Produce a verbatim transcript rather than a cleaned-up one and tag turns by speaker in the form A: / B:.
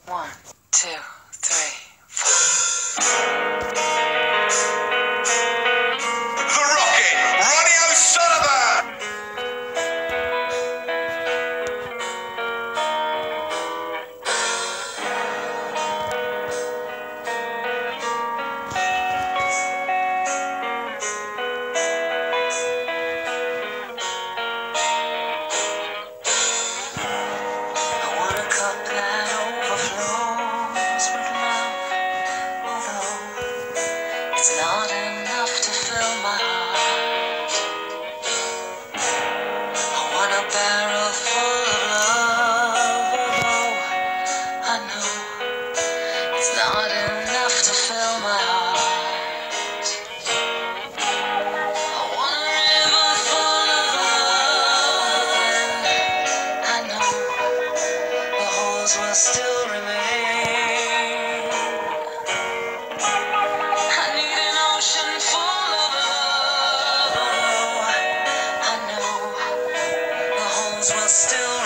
A: One, two, three, four.
B: The Rocket, Ronnie O'Sullivan!
A: I want a cup that overflows with love, although it's not enough to fill my heart. I want a barrel full of love, although I know it's not enough to fill my heart. I want a river full of love, and I know the holes will still remain. I need an ocean full of love, although I know the holes will still